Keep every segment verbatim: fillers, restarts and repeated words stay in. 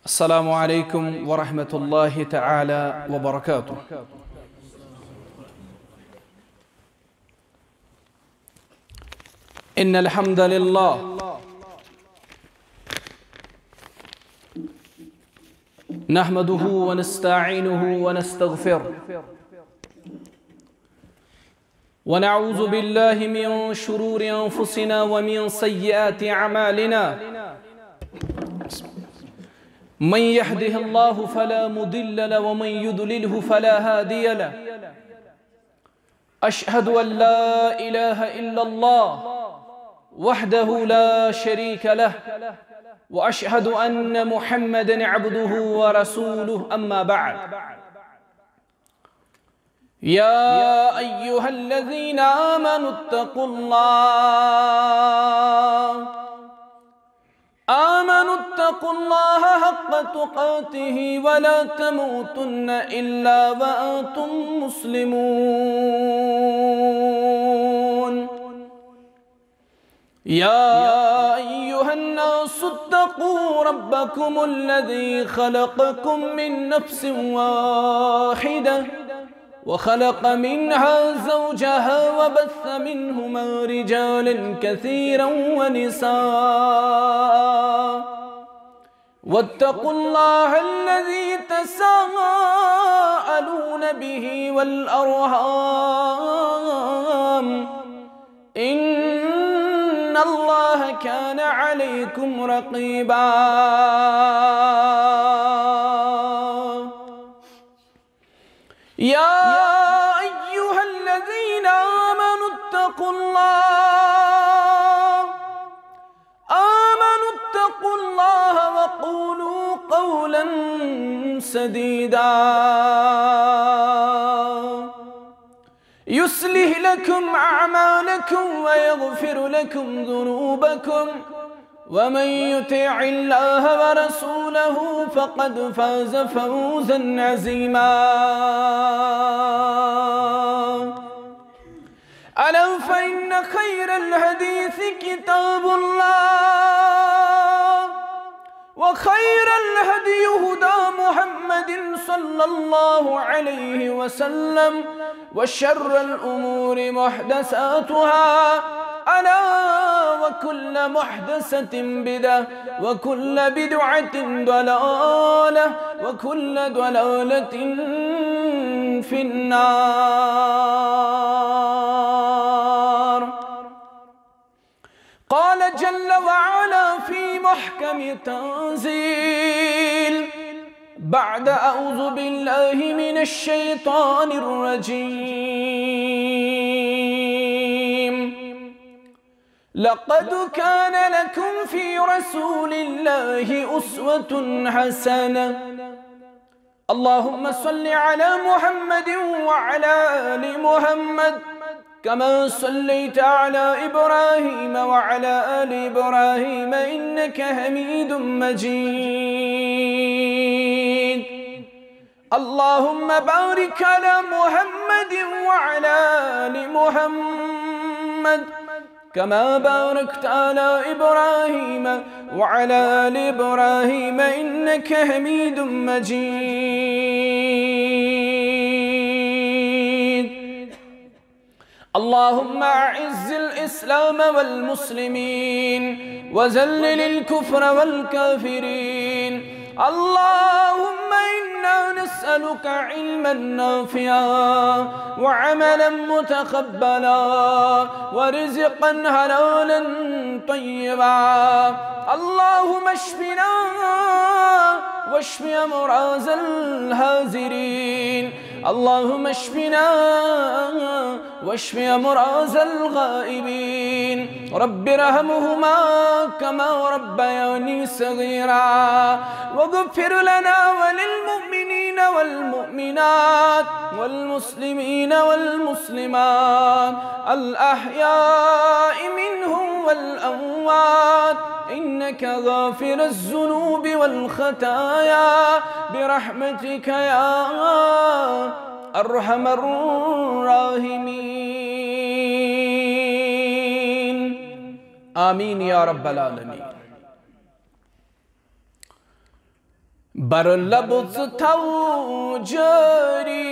السلام عليكم ورحمة الله تعالى وبركاته. إن الحمد لله نحمده ونستعينه ونستغفره ونعوذ بالله من شرور أنفسنا ومن سيئات أعمالنا. من يهده الله فلا مضل له ومن يضلله فلا هادي له. أشهد أن لا إله إلا الله وحده لا شريك له وأشهد أن محمدًا عبده ورسوله. أما بعد، يا أيها الذين آمنوا اتقوا الله آمنوا اتقوا الله حق تقاته ولا تموتن إلا وأنتم مسلمون. يا أيها الناس اتقوا ربكم الذي خلقكم من نفس واحدة وخلق منها زوجها وبث منهما رجالا كثيرا ونساء. واتقوا الله الذي تساءلون به والأرحام إن الله كان عليكم رقيبا. يا أيها الذين آمنوا اتقوا الله آمنوا اتقوا الله وقولوا قولا سديدا يصلح لكم أعمالكم ويغفر لكم ذنوبكم ومن يطع الله ورسوله فقد فاز فوزا عظيما. ألا فإن خير الحديث كتاب الله وخير الهدي هدى محمد صلى الله عليه وسلم وشر الأمور محدثاتها ألا وكل محدثة بدعة وكل بدعة ضلالة وكل ضلالة في النار. قال جل وعلا في محكم تنزيل بعد أعوذ بالله من الشيطان الرجيم: لقد كان لكم في رسول الله أسوة حسنة. اللهم صل على محمد وعلى آل محمد كما صليت على إبراهيم وعلى آل إبراهيم إنك حميد مجيد. اللهم بارك على محمد وعلى آل محمد كما باركت على إبراهيم وعلى آل إبراهيم إنك حميد مجيد. اللهم أعز الإسلام والمسلمين وذلل الكفر والكافرين. اللهم إنا نسألك علما نافعا وعملا متقبلا ورزقا حلالا طيبا. اللهم اشفنا واشف أمراض الحاضرين. اللهم اشفنا واشف أمراض الغائبين. رب ارحمهما كما ربياني صغيرا واغفر لنا وللمؤمنين والمؤمنات والمسلمين والمسلمات الأحياء منهم والأموات إنك غافر الذنوب والخطايا برحمتك يا أرحم الراحمين. آمين يا رب العالمين. बर लबुज थौ जारी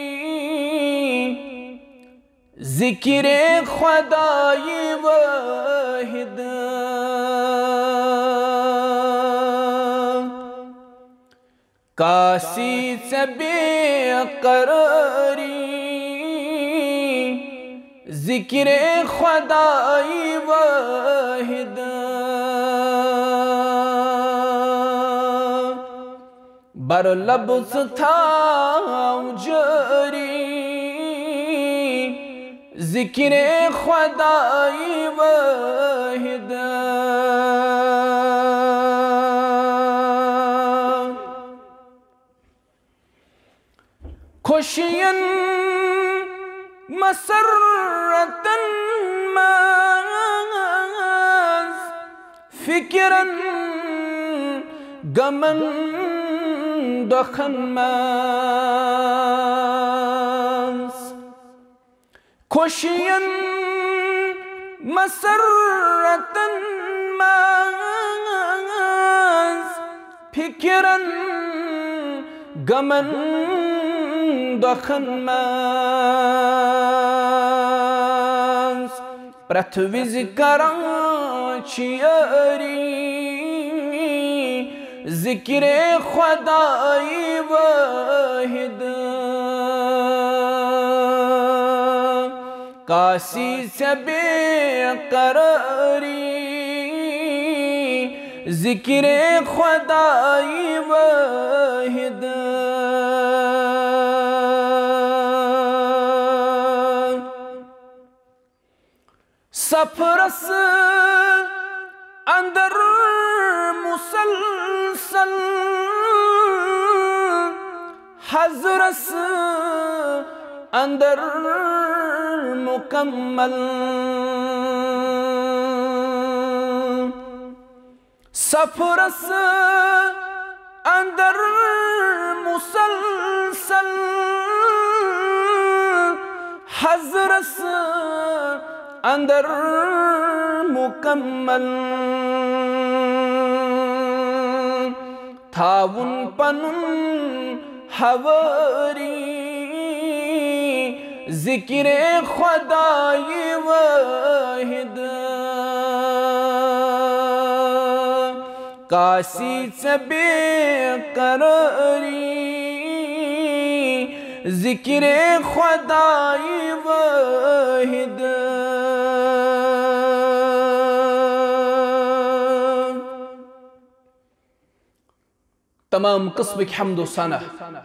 जिक्रे खुदाई वाहिद कासी से बेकरारी जिक्रे खुदाई वाहिद बर लब्ज़ था जारी जिक्रे खुदाई वाहिद खुशियन मसरतन माज़ फिक्रन गमन दखन माज़ खुशियन मसरतन माज़ फिक्रन गमन दखन माज़ प्रथ विज कराची यारी जिक्रे खुदाई वाहिद कासी से बेकरारी जिक्रे खुदाई वाहिद सफरस अंदर मुसलसल हजरस अंदर मुकम्मल सफरस अंदर मुसलसल हजरस अंदर मुकम्मल थाउन पनुन हवारी जिक्रे खुदाई वाहिद कासी से बेकरारी जिक्रे खुदाई वाहिद तमाम किस्म की हम्द सना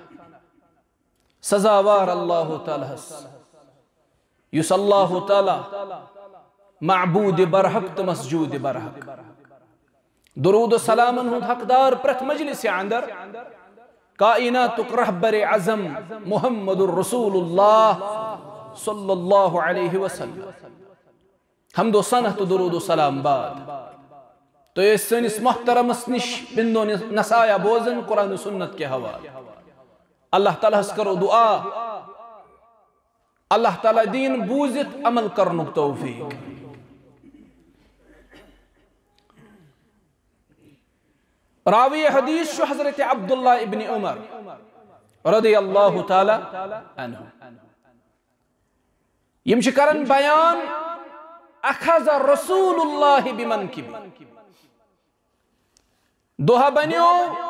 सजावार अल्लाह ताला युस अल्लाह ताला माबूद बरहक तो मसजूद बरहक दुरूद सलामन हुंद हकदार प्रथ मजलिस अंदर कायनातुक रहबर आज़म मुहम्मदुर रसूलुल्लाह सल्लल्लाहु अलैहि वसल्लम हम्द सना तो दुरूद सलाम बाद तो ये सनिस मोहतरमस निश बिंदो नसाया बोजन कुरान सुन्नत के हवाले अल्लाह ताला करो दुआ अल्लाह ताला दीन बूजित अमल करनुक तौफीक रावी हदीस शु हजरत अब्दुल्लाह इब्न उमर रदियल्लाहु ताला अन्हु यम छ करन बयान अखज़ रसूलुल्लाह बिमनकिब दोहा बन्यो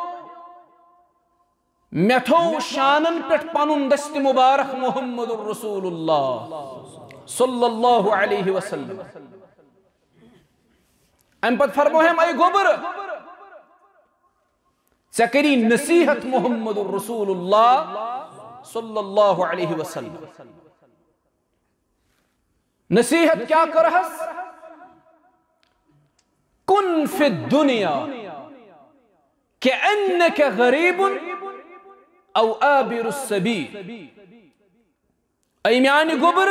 मेथो शानन पे पनुन दस्त मुबारक मुहम्मदुर रसूलुल्लाह सल्लल्लाहु अलैहि वसल्लम अम पत फरमो हम ऐ गोबर सकरी नसीहत मुहम्मदुर रसूलुल्लाह सल्लल्लाहु अलैहि वसल्लम नसीहत क्या करहस कुन फि दुनिया के अन्नक गरीबुन औ आबिरुस सबील ऐ म्यानि गोबर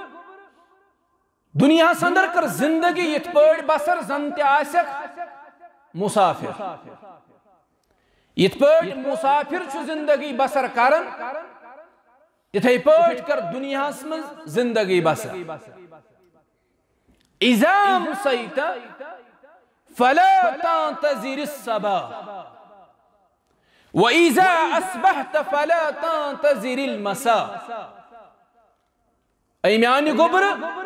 दुनिया अंदर कर जिंदगी यथ पड़ बसर जन ते आसक मुसाफिर यथ पड़ मुसाफिर छु जिंदगी बसर करन इथे पड़ कर दुनिया में जिंदगी बसर इज़ाम सैता फला तांतज़िर सबा वइज़ा अस्बहत फला तंतज़िरिल मसा। ऐ म्यानि गोबर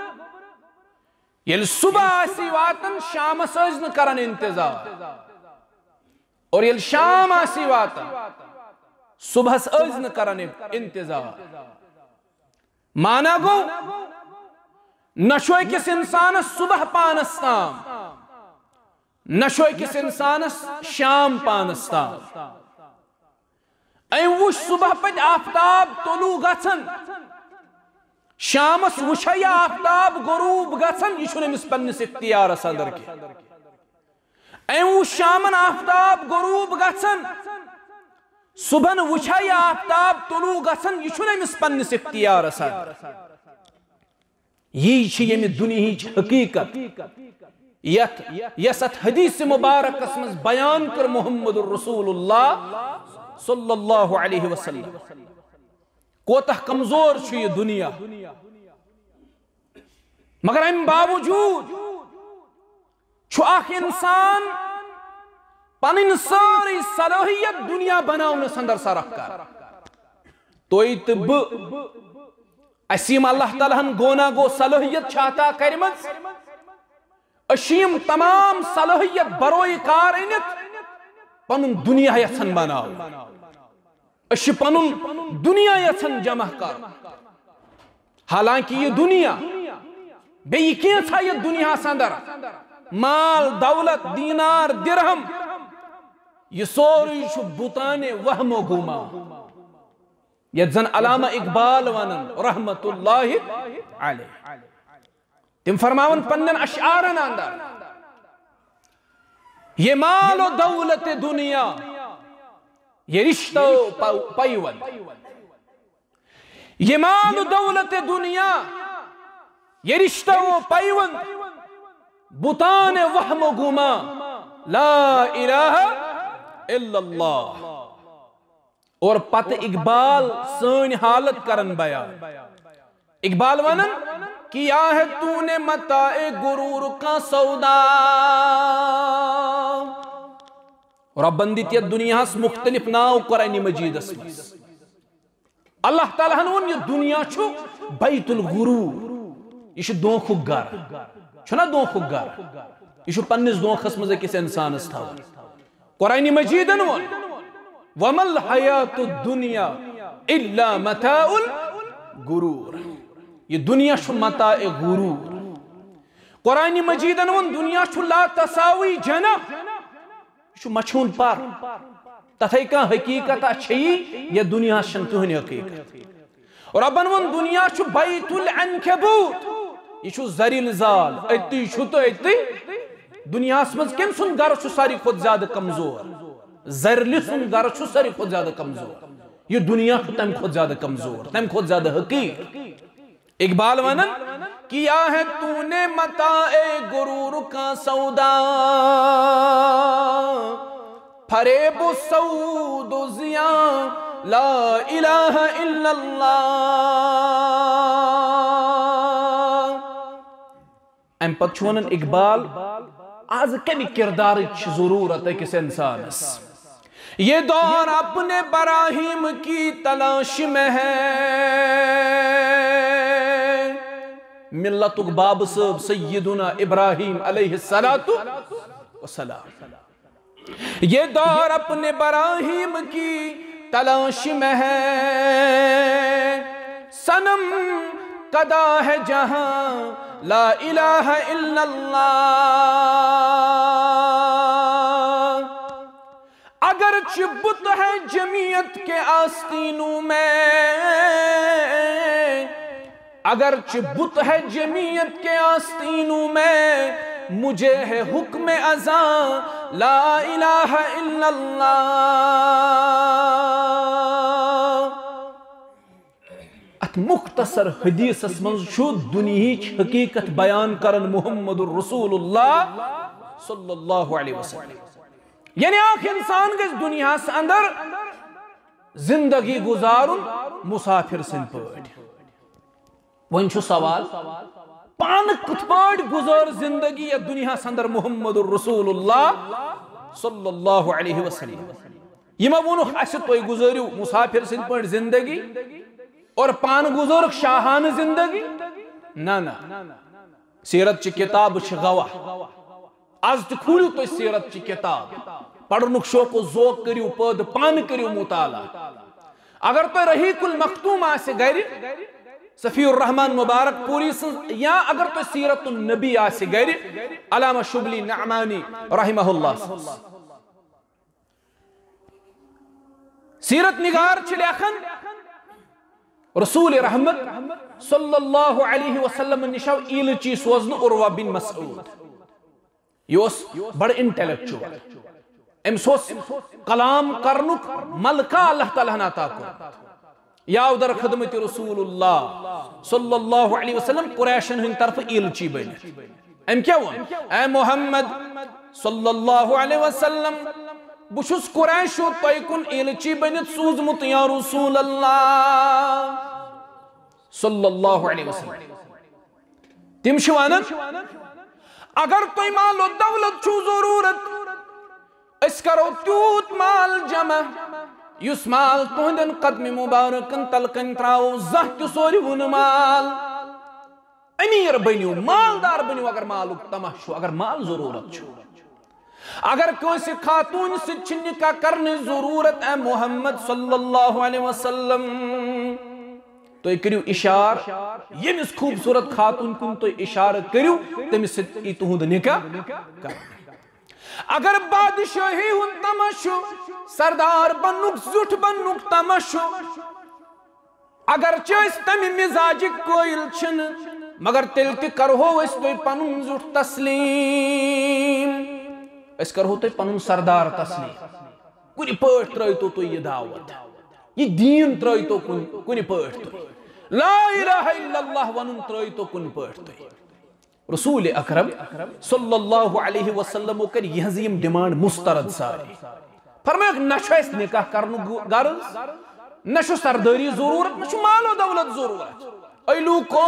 येल सुबह आसी वातन शामस ٲسۍ नہٕ करन इंतजार, और येल शाम आसी वातन सुबहस ٲسۍ नہٕ करन इंतजार। माना गो न छो अकिस इंसानस सुबह पानस ताम, न छो अकिस इंसानस शाम पानस ताम। ऐ वुछ सुबह पे आफ्ताब तोलू गछन, शामस वुछा या आफ्ताब गुरूब गछन, यह छुन अमिस पन्निस इख्तियारस अंदर के। ऐ वुछ शामन आफ्ताब गुरूब गछन, सुबहन वुछा या आफ्ताब तोलू गछन, यह छुन अमिस पन्निस इख्तियारस अंदर। यह छ यमि दुनियाहिच हकीकत यथ यस अथ हदीस मुबारकस मज बयान कर मुहम्मदुर रसूलुल्लाह सल्लल्लाहु अलैहि वसल्लम। कोतः कमजोर छ यह दुनिया, मगर अम बावजूद छ अख इंसान पन सारी सलाहियत दुनिया बनावनस अंदर सरफ कर। तोय त ब असीम अल्लाह तालाहन गोना गो सलाहियत छाता करमज, अशीम तमाम सलाहियत बरोई कार अनित पनुन दुनिया यछन बनाव, अश पनुन दुनिया यछन जमा कर। हालांकि ये दुनिया बेयि कैंसा ये दुनिया अंदर माल दौलत दीनार दिरहम ये सोरी छु बुताने वहमो गुमा। यह जन अलामा इकबाल वनन रहमतुल्लाहि अलैह, तिम फरमावन पन्नन अशआरन अंदर, ये मालो दौलत दुनिया ये रिश्तो पैवन, ये मालो दौलत दुनिया ये रिश्तो पैवन, बुताने वहम गुमा ला इलाहा इल्लल्लाह। और पत इकबाल सन हालत करन बयान। इकबाल वनन किया है तूने मताए गुरूर का सौदा, और अब बंदित दुनिया मुख्तलिफ नाव कुरान मजीद अल्लाह ताला हन ये दुनिया छु बैतुल गुरूर, यह दोखुक गर छुना दोखुक गर, यह पन्निस दोखस मज अकिस इंसानस थावन। कुरान मजीदन वोन वमल हयातुद दुनिया इल्ला मताउल गुरूर, ये दुनिया छु मताए गुरूर। कुरान मजीदन वोन दुनिया छु ला तसावी जना, छु मछून पर तथे का हकीकत अच्छी ये दुनिया शन कहनी हकीकत। और अबन वोन दुनिया छु बैतुल अनकबूत, ये छु जरिल जाल अति छु तो अति दुनिया मज कम सुन गर छु सारी खुद ज्यादा कमजोर, जरल सुन गर छु सारी खुद ज्यादा कमजोर, ये दुनिया छु तम खुद ज्यादा कमजोर, तम खुद ज्यादा हकीर। इकबाल वनन किया है तूने मताए गुरूर का सौदा, फरेबो सऊदो जिया ला इलाहा इल्लल्लाह। अम पत वनन इकबाल आज कमी किरदार जरूरत है किस इंसानस, ये दौर अपने बराहीम की तलाश में है। मिल्लतुक बाब सब सय्यदुना इब्राहिम अलैहिस्सलातु वस्सलाम, ये दौर अपने बराहीम की तलाश में है। सनम कदा है जहां ला इलाहा इल्लल्लाह, अगर चिबुत है जमीयत के आस्तीनों में, अगर चिबुत है जमीयत के आस्तीनों में, मुझे है हुक्म अज़ां ला इलाहा इल्लल्लाह। अत मुख्तसर हदीस मज दुनियाहिच हकीकत बयान करन मुहम्मदुर रसूलुल्लाह सल्लल्लाहु अलैहि वसल्लम। यानी आख इंसान गस दुनिया अंदर जिंदगी गुजारुन मुसाफिर सिंद पट। वन सवाल पान कथ पाट गुजार जिंदगी या दुनिया अंदर मुहम्मदुर रसूलुल्लाह सल्लल्लाहु अलैहि वसल्लम। यह वो तुम गुजरियो मुसाफिर सद पे जिंदगी और पान गुजर शाहान जिंदगी ना ना सीरत ची किताब गवाह आज तो खुलियो तुम सीरत ची किताब पढ़नुक शौक जोक करियो पद पान करियो मुताला अगर तो रहीकुल मखतूम आसे गर सफीउर रहमान मुबारक पूरी या अगर तो सीरतुन नबी आसे गर अलामा शुबली नअमानी रहमहुल्लाह सीरत निगार छ लेखन रसूल रहमत सल्लल्लाहु अलैहि वसल्लम निशव इलची सोजन उर्वा बिन मसऊद योस बड़ इंटेलेक्चुअल एमसोस कलाम करनुक मलका अल्लाह ताला नाता को या उदर खदमत रसूलुल्लाह सल्लल्लाहु अलैहि वसल्लम कुरैशन हिंद तरफ इलची बन एम क्या वन ए मोहम्मद सल्लल्लाहु अलैहि वसल्लम बुशुस कुरैशो तयकुन इलची बनित सूजमुत या रसूलल्लाह सल्लल्लाहु अलैहि वसल्लम तिम शवानन अगर तुम मालो दौलत छु जरूरत अस करो त्यूत माल जमा युस माल तुहदन कदम मुबारकन तलकन त्राओ जह सोरी वन माल अमीर बनियो मालदार बनियो अगर मालुक तमाशो अगर माल जरूरत छु अगर कोई खातून से निकाह करने जरूरत है मोहम्मद सल्लल्लाहु अलैहि वसल्लम तो करियो इशार यमिस खूबसूरत खातून कुन तो इशार करियो तमिस तुहद निकाह कर अगर बादशाही हुन तमशो सरदार बनुक जुट बनुक तमशो अगर चेस तमि मिजाज कोयल छन मगर तिल ते करहो इस तो पनुन जुट तस्लीम इस करहो तो पनुन सरदार तस्लीम कुनि पट त्रय तो तो ये दावत ये दीन त्रय तो कुन कुनि पट तो ला इलाहा इल्लल्लाह वनुन त्रय तो कुनि पट तो रसूल अकरम सल्लल्लाहु अलैहि वसल्लम कर यहजीम डिमांड मुस्तरद सारी फरमाया नशो इस निकाह करनु गर्ज नशो सरदारी जरूरत नशो मालो दौलत जरूरत ऐलू को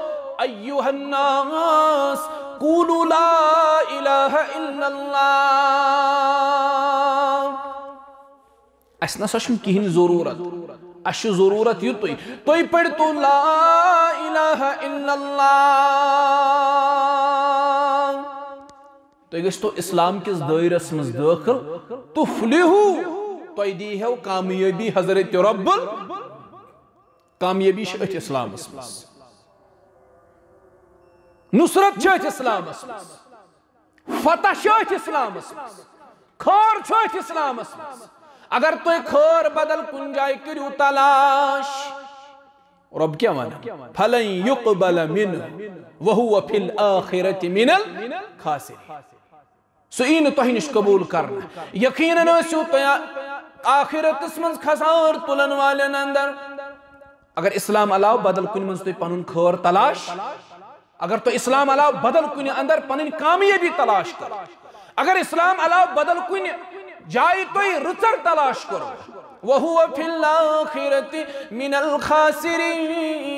अय्युहन्नास कूलू ला इलाहा इल्लल्लाह अस नसा किहिन जरूरत अश जरूरत यु तुई तुई पढ़ तो ला इलाहा इल्लल्लाह तो गस तो इस्लाम किस दायरस मज दाखिल तुफ्लिहु तुई दी है कामयाबी हजरत रब्बुल कामयाबी छ इस्लाम मज नुसरत छ इस्लाम मज फतह छ इस्लाम मज खैर छ इस्लाम मज अगर तो खैर बदल कुन जाय करू तलाश रब क्या माना फलन युक़बल मिन्हु व हुवा फिल आखिरति मिनल खासिरीन सो इन तोह निश कबूल करना यकीनन आसो तो आखिरतस मज खसार तुलन वालन अंदर अगर इस्लाम अलाव बदल कुन मज तो पनुन खैर तलाश अगर तो इस्लाम अलाव बदल कुन अंदर पनुन कामयाबी तलाश कर अगर इस्लाम अलाव बदल कुन जाए तो रुचर तलाश करो वहुवा फिल आखिरति मिनल खासिरीन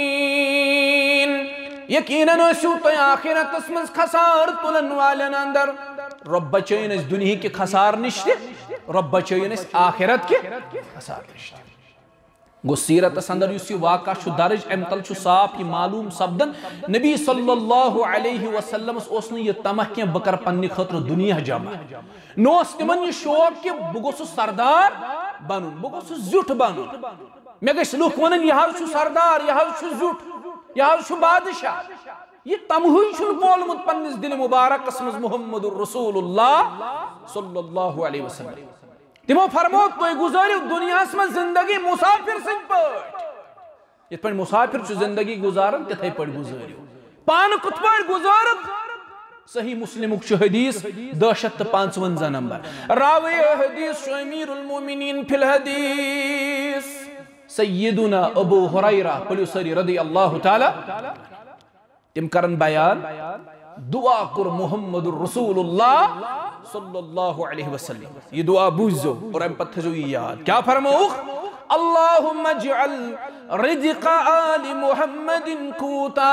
यकीनन आसो तो आखिरतस मज खसार तुलन वालन अंदर रब बचैन इस दुनिया के खसार निश्ते रब बचैन इस आखिरत के खसार निश्ते गो सीरत अंदर युस यह वाक़ा छु दर्ज अम तल छु साफ यह मालूम सपदन नबी सल्लल्लाहु अलैहि वसल्लम ओस न यह तमह के बकर पन्ने खतर दुनिया जमा नोस तिमन यह शौक कि बह गोसुस सरदार बनून बह गोसुस जुट बनून मे गस लुक वनन यह छु सरदार यह छु जुट यह छु बादशाह यह तमहुई छु बोलमुत पन्निस दिल मुबारक मज मुहम्मदुर रसूलुल्लाह सल्लल्लाहु अलैहि वसल्लम तिमो फरमो तो गुजारियो दुनिया में जिंदगी मुसाफिर सिंह पट ये पे मुसाफिर छु जिंदगी गुजारन तिथे पे गुजारियो पान कुत पे गुजारत सही मुस्लिम छु हदीस दो सौ पचपन नंबर रावी हदीस अमीरुल मोमिनीन फिल हदीस सय्यदुना अबू हुरैरा पुलिसरी रदियल्लाहु ताला तिम करन बयान दुआ कर मुहम्मदुर रसूलुल्लाह सल्लल्लाहु अलैहि वसल्लम ये दुआ बूझो और हम पत्थर जो याद क्या फरमाओ अल्लाहुम्मा जअल रिज़्क़ आलि मुहम्मदिन कूता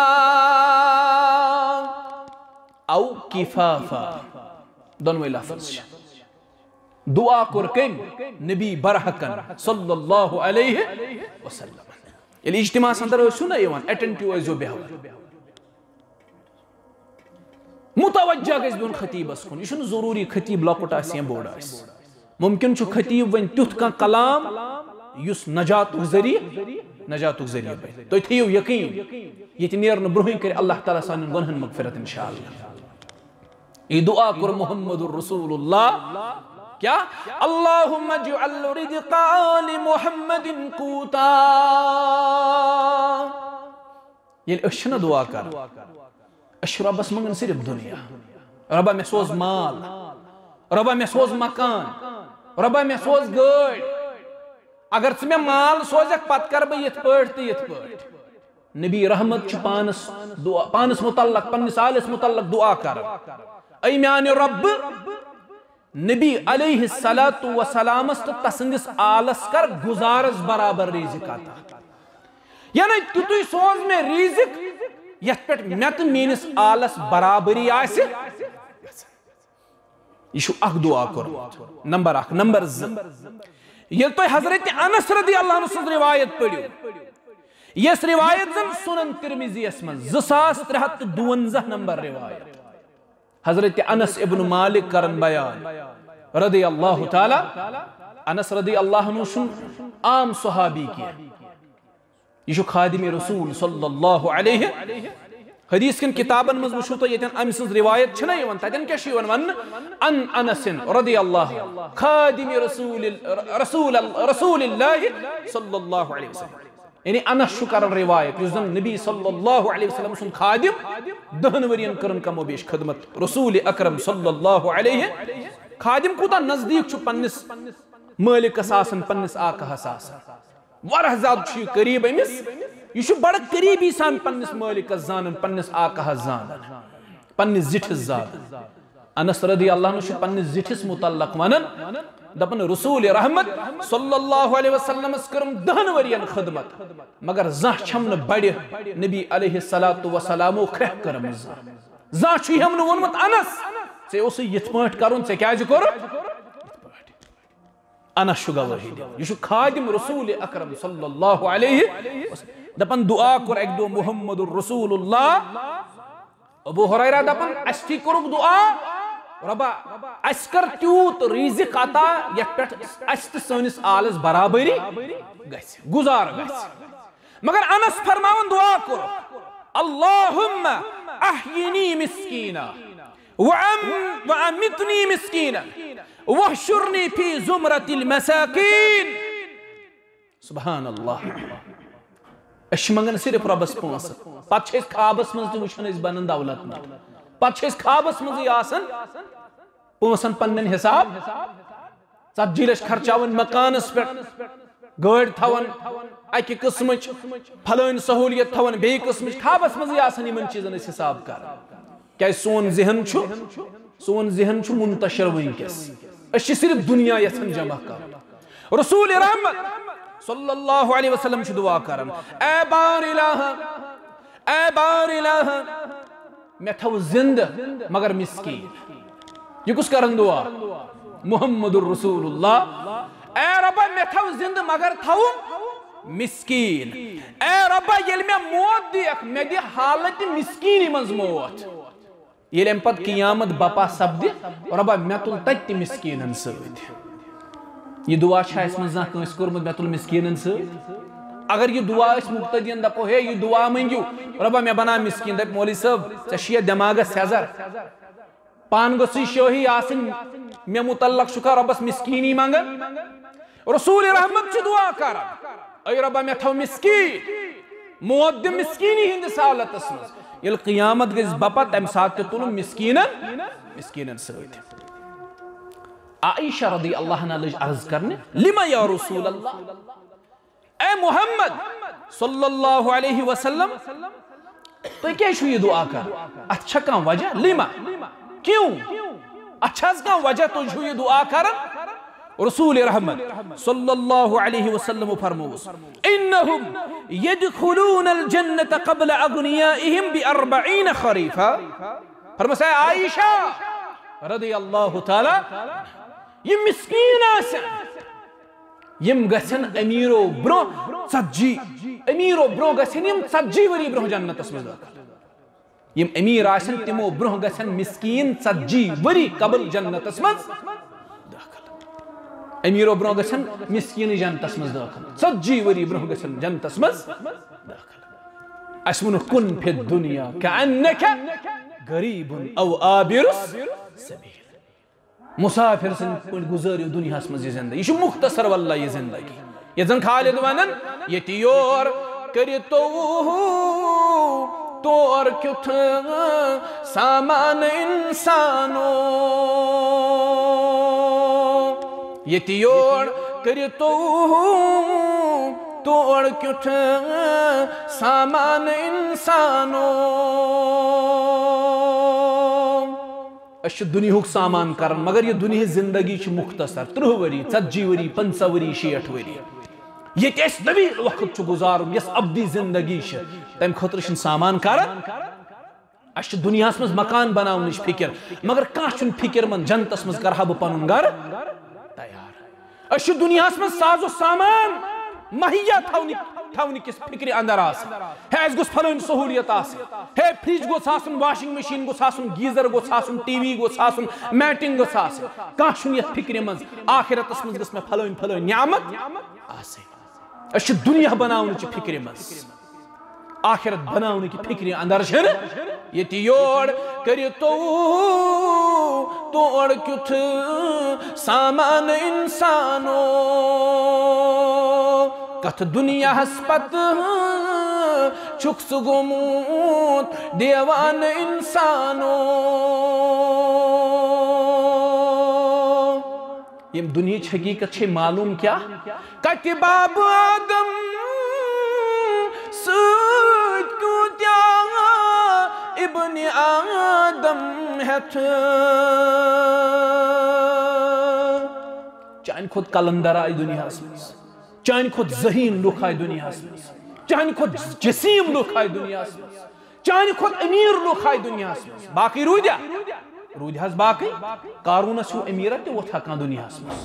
औ किफाफा दोनों लफ्ज दुआ कोर कम नबी बरहकन सल्लल्लाहु अलैहि वसल्लम। ये इज्तिमा अंदर सुना यवान अटेंटिव जो बेहवर मुतवज्जा गज बिन खतीबस कुन। यह जरूरी खतीब लकुट या बोड़ मुमकिन खतीब वन तुथ का कलाम युस नजात जरिए नजात जरिए बन। तुम थो यकीन ये नेर ब्रोह कर अल्लाह ताला सान गुनहन मगफिरत इंशाअल्लाह। ये दुआ कर मुहम्मदुर रसूलुल्लाह क्या अल्लाहुम्मा जअल रिज़क़ा आलि मुहम्मदिन कूता। ये अशना दुआ कर अशरबस मंगन सिर्फ दुनिया। रबा में सोज माल, रबा में सोज मकान, रबा में सोज गाड़। अगर वे माल सोजक पत कर बह यथ पट तो यथ पट। नबी रहमत पानस दुआ पानस मुतल्लक पन्निस आलिस मुतल्लक दुआ कर ऐ म्याने रब नबी अलैहि सलातु व सलामस तो तसंदिस आलस कर गुजारस बराबर रिज़िक अता। यानी तुतुई सोज में रिज़िक यथ पे मे तो मेनिस आलस बराबरी आसे। यह अख दुआ कर नंबर अख। नंबर ये तो हजरत अनस रदी अल्लाह अन्हु रिवायत पढ़ियो। यस रिवायत जन सुनन तिरमिज़ीयस मन दो सास त्रे हत दुवंजाह नंबर रिवायत। हजरत अनस इब्न मालिक करन बयान रदी अल्लाह ताला। अनस रदी अल्लाह अन्हु आम सहाबी की यह खादिम रसूल सल्लल्लाहु अलैहि हदीस किन किताबन मज वुशो तो यतन अम सज रिवायत छना यवन ततन क्या वन वन अन अनस रदी अल्लाह खादिम रसूल रसूल रसूलुल्लाह सल्लल्लाहु अलैहि वसल्लम। यानी अनस छु करन रिवायत युस नबी सल्लल्लाहु अलैहि वसल्लम सुन खादिम दहन वरियन करन कमो बेश खदमत रसूल अकरम सल्लल्लाहु अलैहि। खादिम कुता नजदीक छु पन्निस मालिक आसन पन्निस आका आसन वारह ज्यादा छु करीब अमिस। यह बड़ करीबी सान पन्निस मालिक जानन पन्निस आका जानन पन्निस जिठिस जानन। अनस रदी अल्लाह अन्हु पन्निस जिठिस मुतल्लक वनन दपन रसूल रहमत सल्लल्लाहु अलैहि वसल्लम करम दहन वरियन खदमत मगर जा छम न बड़ नबी अलैहि सलातु व सलामो खह करम जा छु हम न वनमत अनस से ओस यथ पट करन से क्या कर अनस गवाही यह खादिम रसूल अकरम सल्लल्लाहु अलैहि दपन दुआ कर एक दो मुहम्मदुर रसूलुल्लाह। अबू हुरैरा दपन अस्ति करुक दुआ रबा अस कर त्यूत रिज़िक अता यथ पे अस त सनिस आलस बराबरी गस गुजार गस। मगर अनस फरमावन दुआ कर अल्लाहुम्मा अहयिनी मिस्कीना व अमितनी मिस्कीना वहशुरनी फी जुमरतिल मसाकीन। सुभान अल्लाह। अश मंगन सिर्फ रबस पोस पत खाबस मज तुन बनन दौलत मंद पत खाबस मज आसन पोसन पन्न हिसाब ती लच खर्चावन मकानस पे गाड़ थवन अकि किस्म फलान सहूलियत थवन बे किस्म खाबस मज आसन इन चीजन हिसाब कर क्या सोन जहन सोन जहन मुंतशिर वनकस अस सिर्फ दुनिया यन जमा कर। रसूल रहमत सल्लल्लाहु अलैहि वसल्लम दुआ करन ए बार इलाहा ए बार इलाहा मैं थव जिंद मगर मिस्कीन। ये कुछ करन दुआ मुहम्मदुर रसूलुल्लाह ए रब्बा मैं थव जिंद मगर थव मिस्कीन। ए रब्बा येल मैं मौत दियक मैं दि हालत मिस्कीनी मंज मौत ये अम पत कियामत बपा सपदि रब्बा मैं तुल तत मिस्कीनन सत। यह दुआ मजा कंस कोर्मुत मैं तुल मिस्कीनन सत। अगर यह दुआ मुक्तदियन दपो हे यह दुआ मंगू रब्बा मैं बना मिस्कीन दप मौलवी साहब ऐ दिमागस हेजर पान गई शोही आसन मे मुतल्लक शुका रब्बस मिस्कीनी मंगन। रसूल रहमत दुआ कर ऐ रब्बा मैं थव मिस्कीन मौत दि मिस्कीनी हिंदिस हालतस मज ये क़ियामत गज बपा तम सात तुल मिस्कीनन मिस्कीनन सत। आयशा रदी अल्लाह लज अर्ज करने लिमा या रसूल अल्लाह ए मुहम्मद सल्लल्लाहु अलैहि वसल्लम तो क्या ये दुआ कर अच्छा का वजह लिमा क्यों अच्छा का वजह तो ये दुआ कर। रसूल रहमत सल्लल्लाहु अलैहि वसल्लम फरमोस इन्नहुम यदखुलूनल जन्नत क़ब्ल अग़नियाइहिम बि अर्बईन खरीफा। फरमाया आयशा रज़ियल्लाहु ताला ये मिस्कीन आसन यम गसन अमीरो ब्रो सज्जी अमीरो ब्रो गसन यम सज्जी वरी ब्रो जन्नतस मज दाखिल यम अमीर आसन तिमो ब्रो गसन मिस्कीन सज्जी वरी कबल जन्नतस मज दाखिल अमीरो ब्रो गसन मिस्कीन जन्नतस मज दाखिल सज्जी वरी ब्रो गसन जन्नतस मज दाखिल अस्मुन कुन फि दुनिया कअन्नका गरीबुन औ आबिरुस सबील मुसाफिर सन गुजारियो दुनिया मज जिंदगी यह मुख्तसर वल्ला यह जिंदगी ये जन खालिद वनन ये योर कर तो तोर क्युथ सामान इंसानो ये योर कर तो तोर क्युथ सामान इंसानो दुनिया सामान कर मगर यह दुनिया जिंदगी मुख्तसर त्रुह वरी षी वरी पंच वरी शीठ वरी ये तवील वक्त गुजार यस अब्दी जिंदगी तम खुद सामान कर दुनिया मज मकान बनावन फिक्र मगर कह फिक्र मन जन्नतस मज कर बह पन गर तैयार दुनिया मज साजो सामान मुहैया थवन किस फिक्र अंदर है गोस फलन सहूलियत है फ्रिज गोस आसन वाशिंग मशीन गोस आसन गीजर गोस आसन टीवी गोस आसन मैटिंग गोस आसन कह ये फिक्र मज आखिरतस मज गस मे फलन फलन नियामत आसे दुनिया बनावन फिक्र मज आखिरत बनावन की फिक्र अंदर ये योर कर तो तोड़ क्युथ सामान इंसानो कथ दुनिया हस्पत चुक्स गोमूत देवान इंसानो ये दुनिया हकीकत छे मालूम क्या कति बाब आदम सूद कुत्या इब्न आदम हथ चाइन खुद कलंदर आई दुनिया में चाइन खुद जहीन लुक आय दुनिया में चाइन खुद जसीम लुक आय दुनिया में चाइन खुद अमीर लुक आय दुनिया में बाकी रूद्या रूद हज बाकी कारून सु अमीर ते वो थका दुनिया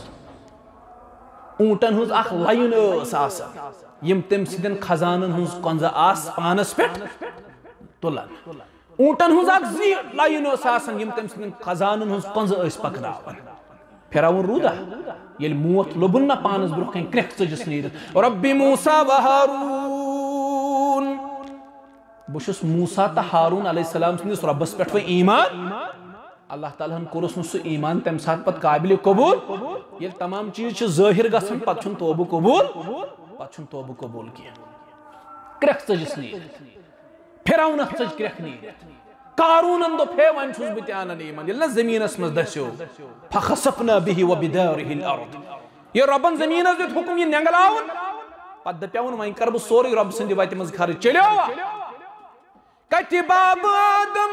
में ऊंटन हुज अख लाइन आसान यम तम सिदन खजानन हुज कंजा आस पानस पेट तुलन ऊंटन हुज अख जी लाइन आसान यम तम सिदन खजानन हुज कंजा अस पकनावन फिराउन रूदा ये मोत लोबुन ना पानस ब्रोह कहीं क्रेख चजस नीर रब्बी मूसा व हारून बुशुस मूसा ता हारून अलैहिस्सलाम सिंदिस रब्बस पेठ व ईमान अल्लाह ताला हन कोरस नु ईमान तम साथ पत काबिल कबूल ये तमाम चीज छ जाहिर गसन पत छन तौबा कबूल पत छन तौबा कबूल किया क्रेख चजस नीर फिराउन चज क्रेख नीर कारूनन दो फे वन छुस बत्यान ईमान यल्ला जमीनस मज दस्यो फखसफना बिहि व बिदारिहि अल-अर्द ये रबन जमीनस दित हुकुम ये नेंगलावन पद दप्यावन वइन कर ब सोरी रब सिंदि वत मज खर चलियो कति बाब आदम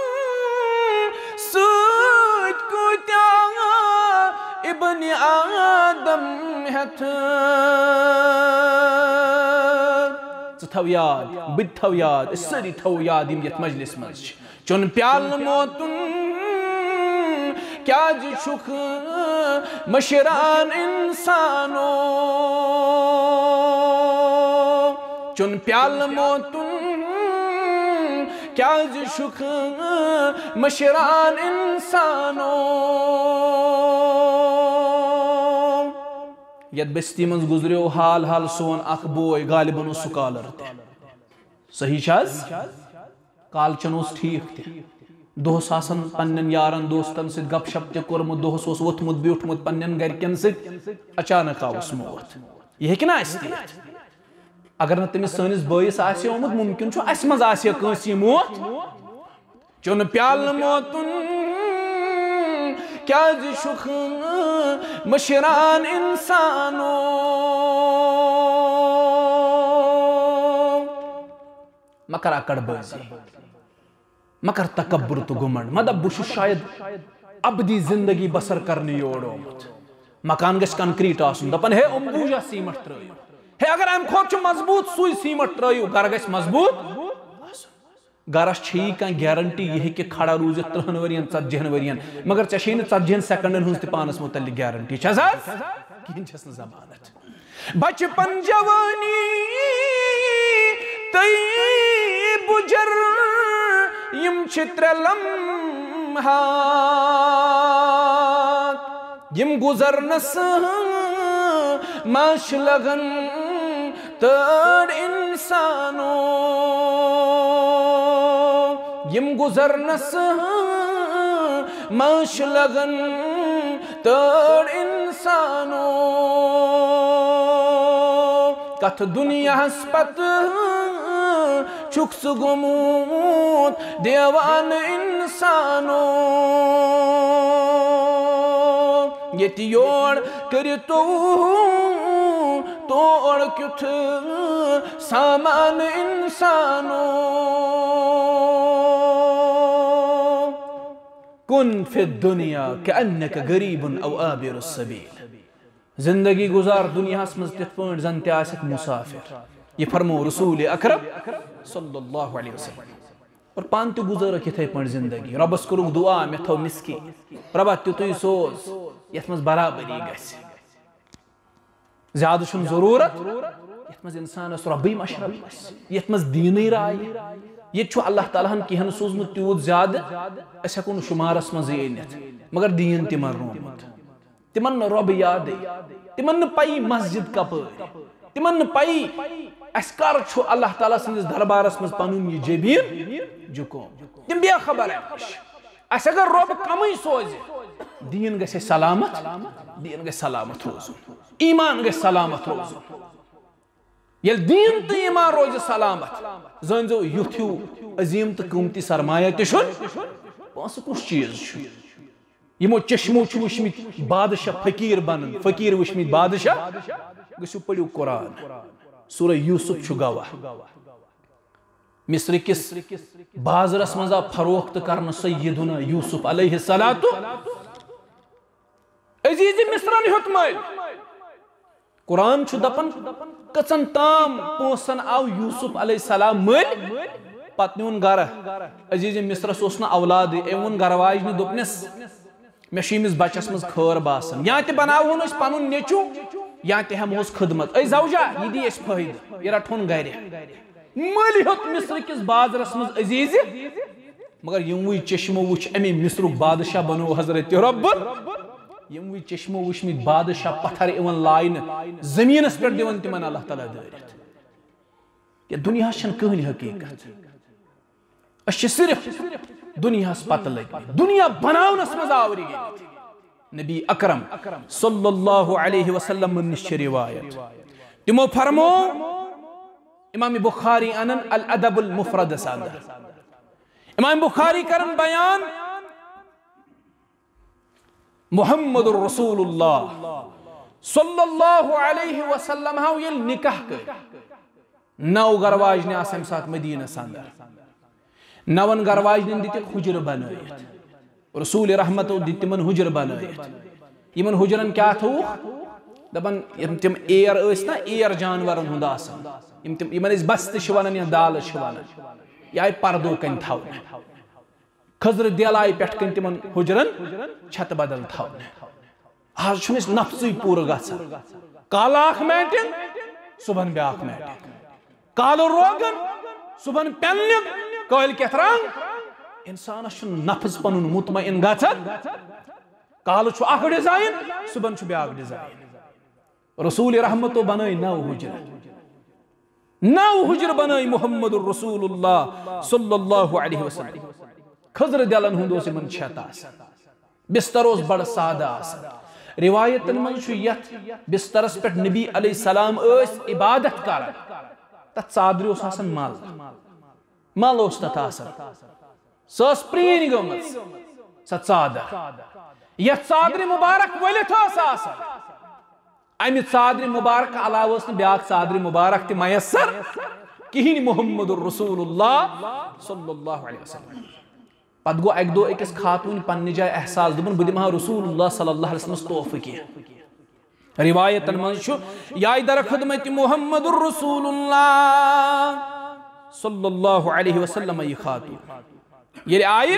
सूद कुत्या इब्न आदम हथ थव याद बिद थव याद सरी थव याद यम यत मजलिस मज चुन प्याल मोतुन क्या जुख मशरान इंसानो चुन प्याल मोतुन क्या जुख मशरान इंसानो यद बस्ती मज गुजरियो हाल हाल सोन अख बोय गालिबन स्कॉलर सही छाज कालचन ठीक थे दोहस आसन पन्न यारन दोस्तन सत गपशप ते कोरमुत दोहस ओस वोथमुत ब्यूठमुत पन्न गरकन सत अचानक आवस मौत यह हेकि ना अस्तियत अगर न तमिस सनिस बयस आसे ओमुत मुमकिन छु अस मज आसे कंसी मौत चुन प्याल मौतुन क्या जुख मशरान इंसानो मकर अकड़बाजी मकर तकब्बुर तो घुमंड मदब बुश शायद अबदी जिंदगी बसर करने योड़ोमुत मकान गस कंक्रीट आसुन दपन है उम्बूजा सीमेंट त्रयो है अगर अम खोच मजबूत सुई सीमेंट त्रयो घर गस मजबूत गरस छी कह गारंटी यह कि खड़ा रूज त्रिहन वरियन tzatjihन वरियन मगर चे न tzatjihन सेकंडन हूं पानस मुतल्लिक गारंटी कहीं जमानत बचपन जवानी तई बुजर यम चित्र लम्हा यम गुजरनस माश लगन तर इंसानो यम गुजरनस माश लगन तर इंसानो कथ दुनिया हस्पत चुक्स गुमूत देवान इंसानो ये योर कर तो तोड़ क्युथ सामान इंसानो कुन फिर दुनिया के अन्य का गरीबन अव आबिर सबील जिंदगी गुजार दुनिया मज तिथ पॉइंट जन तक मुसाफिर ये फरमो रसूल अकरम सल्लल्लाहु अलैहि वसल्लम और पान तो गुजार किथे पॉइंट जिंदगी रबस करुक दुआ मे थो मिसकी रबा तुतुई सोज यथ मज बराबरी गस ज्यादा छुन जरूरत यथ मज इंसानस रब्बी मशरब यथ मज दीनी राय ये अल्लाह ताला हन किहन सोजमुत त्यूत ज्यादा अस हेको शुमारस मज अनित मगर दीन तिमन रोमत तिमन रब याद तिमन पई मस्जिद कपर तिमन पई अस कर छु अल्लाह ताला सिंदिस दरबारस मज पनुन ये जबीन जुको तिम बे खबर अस अगर रब कमई सोज दीन गसे सलामत दीन गसे सलामत रोज ईमान गसे सलामत रोज ये दीन तो ईमान रोज सलामत जन युथ अजीम तो कीमती सरमाया तस कुछ चीज यमो चश्मो वुचमित बादशाह फकीर बन फकीर वुचमित बादशाह गो पढ़ो कुरान सूरह यूसुफ गवाह मिस्र किस बाजरस मज फरोख्त कर सय्यदुना यूसुफ अलैहिस्सलातु अजीज मिस्रन हेत मल कुरान दपन कचन ताम पोसन आव यूसुफ अलैहिस्सलाम मल पत नुन गर अजीज मिस्रस ओस न औलाद एवं गरवाज ने दोपनस मे मिस बचस मज खर बासन या ते बनावन पनुन नेचू या ते हमोस खदमत ऐ जौजा ये दी अस फायद ये रठोन गर मल हेत मिस्र किस बाजरस मज अजीज मगर यमवी चश्मो वुच अमी मिस्रुक बादशाह बनो हजरत रब्बुल यमवी चश्मो वुचमित बादशाह पत्थर इवन लाइन जमीनस पे दिवन तिमन अल्लाह ताला दरित ये दुनिया छन कहनी हकीकत अश सिर्फ दुनिया पत लग दुनिया बनावनस मज आवरी नबी अकरम सल्लल्लाहु अलैहि वसल्लम निश रिवायत तिमो फरमो इमाम बुखारी अनन अल अदबुल मुफरद सादर इमाम बुखारी करन बयान मुहम्मदुर रसूलुल्लाह सल्लल्लाहु अलैहि वसल्लम हाउ ये निकाह कर नौ गरवाज ने आसम साथ मदीना संदर नवन गरवाज ने दित हुजर बनायत रसूल रहमत दितमन हुजर बनायत यमन हुजरन क्या थो दपन यम तिम एयर अस ना एयर जानवरन हुंद आसन यम तिम यमन इस बस्त शवनन या दाल शवनन या पर्दो कन थाव खजर दिलाई पेट कन तिमन हुजरन छत बदल थाव आज छुनिस नफ्सई पूरा गसन कालाख मैटिन सुबन ब्याख मैटिन कालो रोगन सुबन पेल्लिक कल केथरंग इंसान नफ्स पनुन मुतमइन गसन काल छु अख डिजाइन सुबन छु ब्याख डिजाइन रसूल रहमतो बनाई नौ हुजर नौ हुजर बनाई मुहम्मदुर रसूलुल्लाह सल्लल्लाहु अलैहि वसल्लम खजर दलन हुंदोस मन छतास बिस्तरोस बड़ सादा रिवायतन मन छु यत बिस्तरस पे नबी अलैहिस्सलाम अस इबादत कर तत चादर ओस आसन माल माल ओस तत आसन सस प्रीन गमस स चादर यत चादर मुबारक वलित ओस आसन अमि चादर मुबारक अलाव ओस न ब्याक चादर मुबारक त मयसर किहिन मुहम्मदुर रसूलुल्लाह सल्लल्लाहु अलैहि वसल्लम पत गो अक दो अकिस खातून पन्ने जाय एहसास दुबन बह दिमहा रसूलुल्लाह सल्लल्लाहु अलैहि वसल्लम तोहफे कह रिवायतन मन छु या दर खिदमत मुहम्मदुर रसूलुल्लाह सल्लल्लाहु अलैहि वसल्लम ये खातून ये आए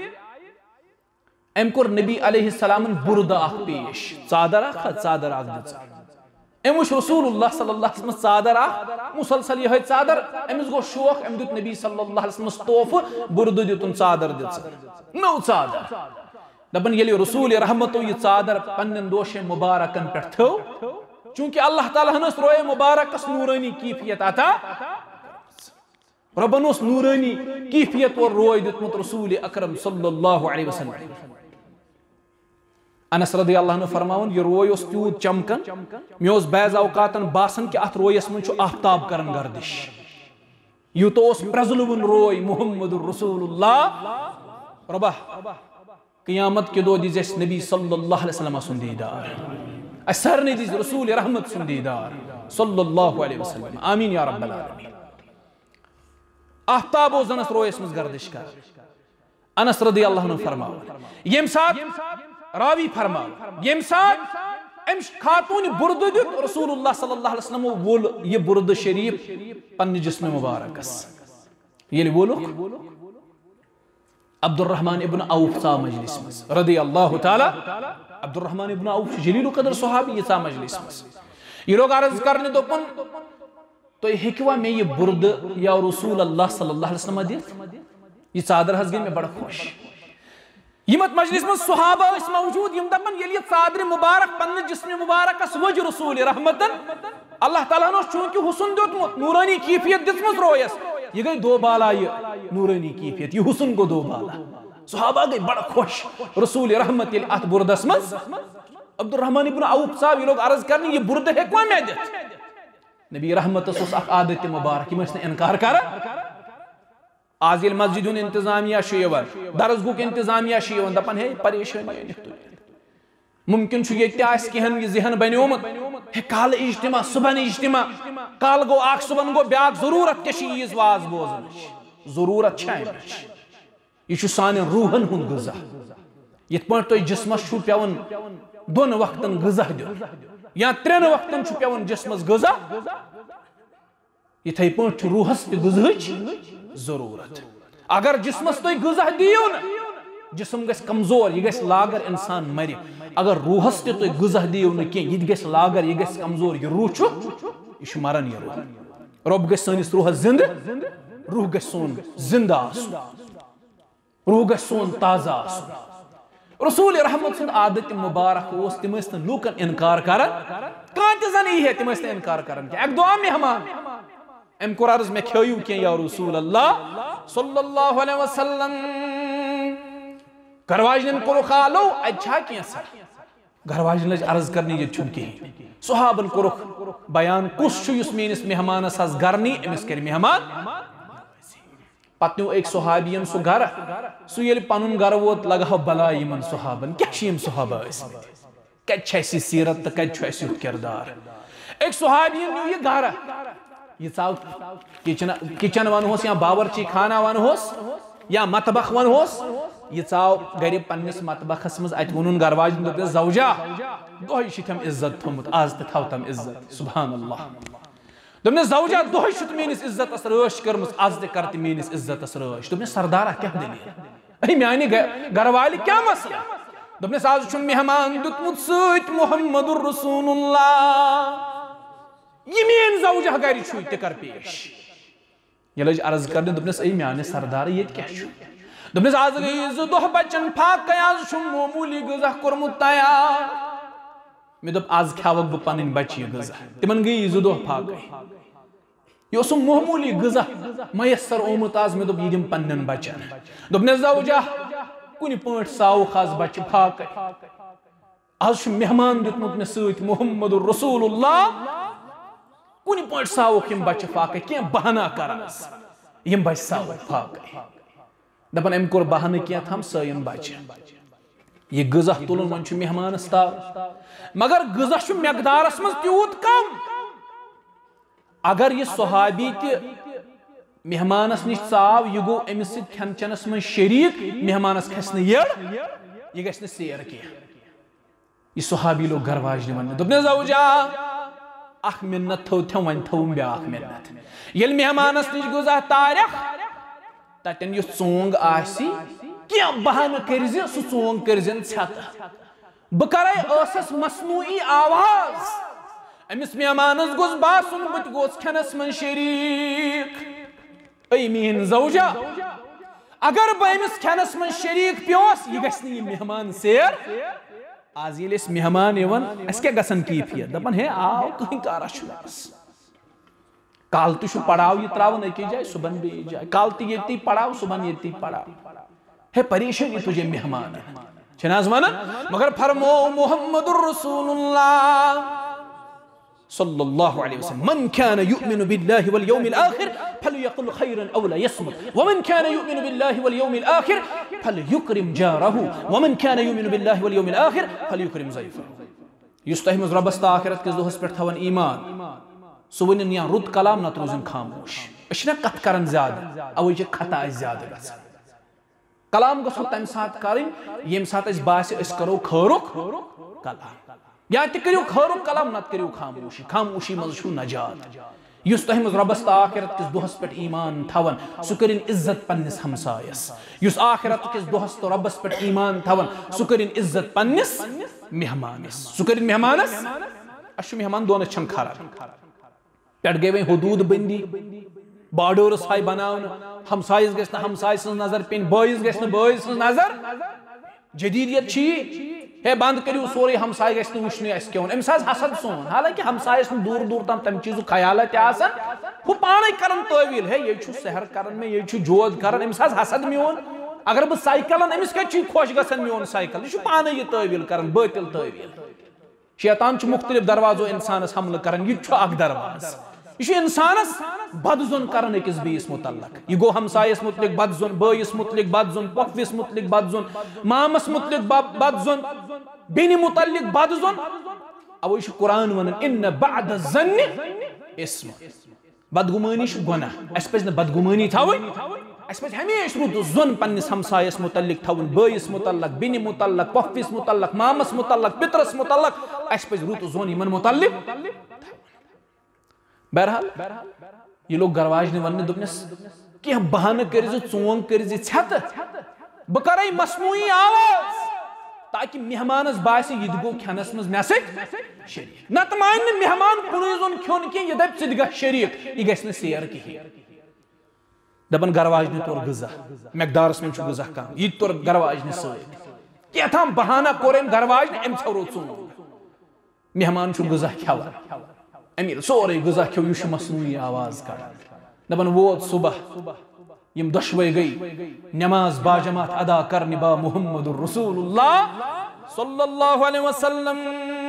अम कोर नबी अलैहिस्सलाम बुर्दा अख पेश चादर अख चादर अख दिस अम वुच रसूलुल्लाह सल्लल्लाहु अलैहि वसल्लम चादर अख मुसलसल यह चादर अमिस गो शौक अम दुत नबी सल्लल्लाहु अलैहि वसल्लम तोहफह बुर्द दितुन चादर दिस नौ चादर दपन ये रसूल रहमतो ये चादर पन्न दोशे मुबारकन पे थो चूंकि अल्लाह ताला हनस रोए मुबारकस नूरानी कीफियत अता रब्बन उस नूरानी कीफियत और रोए दितमुत रसूल अकरम सल्लल्लाहु अलैहि वसल्लम अनस रदियल्लाहु अन्हु फरमावन ये रोए उस त्यूत चमकन मे उस बैज औकातन बासन कि अथ रोयस मन छु आफ्ताब करन गर्दिश यूत उस प्रजलुन रोए मुहम्मदुर रसूलुल्लाह रब्बा क़यामत के दो दिस नबी सल्लल्लाहु अलैहि वसल्लम सुन दीदार असर ने दिस रसूल रहमत सुन दीदार सल्लल्लाहु अलैहि वसल्लम आमीन या रब्बल आलमीन आफ्ताब ओ जनस रोयस मज गर्दिश कर अनस रदियल्लाहु अन्हु फरमाओ यम साथ रावी फरमाओ यम साथ अम खातून बुर्द दित रसूलुल्लाह सल्लल्लाहु अलैहि वसल्लम वोल ये बुर्द शरीफ पन्न जिस्म मुबारकस ये वोल अब्दुर्रहमान इब्न औफ सा मजलिस मज रदियल्लाहु ताला अब्दुर्रहमान इब्न औफ जलील कदर सहाबी ये सा मजलिस मज ये लोग अर्ज करने दोपन तो हेकवा में ये बुर्द या रसूल अल्लाह सल्लल्लाहु अलैहि वसल्लम दित ये चादर हज गई मैं बड़ा खुश यमत मजलिस में सुहाबा इस मौजूद यम दपन ये चादर मुबारक पन्न जिस्म मुबारक वज रसूल रहमतन अल्लाह ताला ने चूंकि हुस्न दितमुत नूरानी कीफियत दितमुत रोयस ये गई दो बाला ये नूरानी कीफियत ये हुस्न को दो बाला सुहाबा गई बड़ा खुश रसूल रहमत ये अत बुर्दस मज अब्दुर्रहमान इब्न औफ साहब ये लोग अर्ज करने ये बुर्द है कोई मैं दित नबी रहमत उस आदत मुबारक यम इनकार कर आज ये मस्जिद इंतजामिया यवन दरसगुक इंतजामिया यवन दपन है परेशानी मुमकिन ये कहन ये जहन बनोमुत काल इज्तिमा सुबह इज्तिमा काल गो अख सुबह गो ब्या जरूरत के चीज वाज बोजन जरूरत यह सान रूहन हुंद गजा यथ पे तुम जिस्मस पेवन दोन वक्तन गजा दिन या त्रेन वक्तन पेवन जिस्मस गजा इथे पे रूहस गजहच जरूरत अगर जिस्मस तुम गजा दियो न जिसम गस कमजोर यह गस लागर इंसान मर अगर रूहस तुम गजा दियो न कह यह गस लागर यह गस कमजोर यह रूह यह मरन यह रूह रब गस सनिस रूहस जिंद रूह गस सोन जिंदा रूह गस सोन ताजा रसूल रहमत सुन आदत मुबारक उस तिम लूकन इनकार कर कह यह तिम इनकार कर एक दुआ मेहमान अम कोर अर्ज मे खेयू कह या रसूल अल्लाह सल्लल्लाहु अलैहि वसल्लम घरवाजन कोरुख आलो अच्छा कह घरवाजन लज अर्ज करने ये कह सुहाबन कोरुख बयान कुछ मेस मेहमानस हज गरनी अमिस कर मेहमान पत न्यू एक सुहाबियन सह गर सह ये पन गर वोत लगा बला यमन सुहाबन क्या सुहाबा कत सीरत तो कत युथ किरदार एक सुहाबियन न्यू ये गर ये चाव किचन किचन वनहोस या बावर्ची खाना वनहोस या मतबख वनहोस ये चाव गर पन्निस मतबखस मज अत वोन घरवाजन दोपस जौजा दोह तम इज्जत थोमुत आज तो थव तम इज्जत सुभान अल्लाह दोपस जौजा दोह मेनिस इज्जतस रश कर्म आज ते कर मेनिस इज्जतस रश दोपस सरदारा क्या दलील मानी घरवाल क्या मसला दोपस आज मेहमान दुतमुत सत मुहम्मदुर रसूलुल्लाह ये मेन जौजा गर ते कर पेश ये लज अर्ज कर दोपस ए माने सरदार ये क्या दोपस आज गई जो दोह बचन फाक आज मामूली गजा कोरमुत तैयार मे दोप आज खावक बह पन बच यह गजा तिमन गई जो दोह फाक यह मामूली गजा मयसर ओमुत आज मे दोप यह दिम पन्न बचन दोपस जौजा कुन पे साउख आज बच फाक आज मेहमान दितमुत मे सत मुहम्मदुर रसूलुल्लाह कुन पे साउख यम बच फाक क्या बहाना कर यम बच साउख फाक दपन अम कोर बहाना क्या थम सयन बच यह गजा तुलन वन मेहमान ताव मगर गजा मकदारस मज त्यूत कम अगर यह सुहाबी त मेहमानस निश चाव यह गो अमिस खन चनस मन शरीक मेहमानस खस यड़ यह गि सेर कह यह सुहाबी लोग घर वाजन वन दोपन जौजा अख मिन्नत थो थे वन थो ब्याख मिन्नत येल मेहमानस निश गुजा तारिख ततन यु चोंग आसी क्या बहान करज सु चोंग करजन छत बह करे असस मसनूई आवाज अमिस मेहमानस गोस बासुन बत गोस खनस मन शरीक ऐ मीन जौजा अगर बह अमिस खनस मन शरीक प्योस यह गस न मेहमान सेर आज ये मेहमान यवन अस क्या गसन कैफियत दपन हे आओ कहीं कारा शुस काल तो पड़ाव यह त्रावन अकी जाए सुबह बे जाए काल तो ये पड़ाव सुबह ये पड़ाव है परेशानी तुझे मेहमान छनाज वन मगर फरमो मुहम्मदुर रसूलुल्लाह सल्लल्लाहु अलैहि वसल्लम मन कान युमिनु बिल्लाहि वल यौमिल आखिर फलयकुल खैरन अव लयस्मुत वमन कान युमिनु बिल्लाहि वल यौमिल आखिर फलयुक्रिम जारहु वमन कान युमिनु बिल्लाहि वल यौमिल आखिर फलयुक्रिम ज़ैफहु युस तह मज रब्बस आखिरत किस दोहस पे थवन ईमान सु वन या रुद कलाम नत रोजन खामोश अश न कत करन ज्यादा अवै खता ज्यादा गसन कलाम गो तम सात करें यम सात बास करो खरुक कलाम या तू खरुक कलाम नत करो खामोशी खामोशी मज नजात युस तह मज रब्बस आखिरत किस दोहस पे ईमान थवन सु करिन इज्जत पन्निस हमसायस युस आखिरत किस दोहस तो रब्बस पे ईमान थवन सु करिन इज्जत पन्निस मेहमानस सु करिन मेहमानस अश मेहमान दोन छन खरा पे गई वह हदूद बंदी बॉर्डर्स हाई बनावन हमसाइस गस न हमसाय सज नजर पेन बॉयज गस न बॉयज सज नजर जदीदियत छी हे बंद करियो सोरे हमसाय गस न वुशने अस केवन एम साज हसद सोन हालांकि हमसायस न दूर दूर तम तम चीजु ख्यालत आसन हु पाने करन तविल है ये छु सहर करन में ये छु जोद करन एम साज हसद मियोन अगर ब साइकिलन एमिस के छु खुश गसन मियोन साइकिल ये छु पाने ये तविल करन बातिल तविल शैतान छु मुख्तलिफ दरवाजो इंसानस हमला करन ये छु अक दरवाज यह इंसानस बदजुन कर अकिस बीस मुतल्लक यह गो हमसायस मुतलिक बदजुन बयस मुतलिक बदजुन पफविस मुतलिक बदजुन मामस मुतलिक बदजुन बेनि मुतल्लिक बदजुन अब यह कुरान वन इन बअद ज़न्नि इस्म बदगुमानी गुनाह अस पज बदगुमानी थवन अस पज हमेशा रुत जुन पन्निस हमसायस मुतल्लिक थवन बयस मुतल्लक बेनि मुतल्लक पफविस मुतल्लक मामस मुतल्लक पितरस मुतल्लक अस पज रुत जुन यमन मुतल्लिक बहरहाल ये लोग गरवाज ने वन दोपनस क्या बहान कर चोंग कर छत बह कर मसनूई आवाज ताकि मेहमानस बास यह गो खनस मज मे शरीक नत मान मेहमान कुन जोन खोन कह यह दप ग शरीक यह गि सेर कहें दपन गरवाज ने तोर गजा मकदारस में गजा कम यह तोर गरवाज ने सह थाम बहाना कोर गरवाज ने अम थो चोंग मेहमान गजा खेवान अमीर सोरे गुजा क्यों युश मसनूई आवाज कर दपन वोत सुबह यम दशवे गई नमाज बाजमात अदा कर निबा मुहम्मदुर रसूलुल्लाह सल्लल्लाहु अलैहि वसल्लम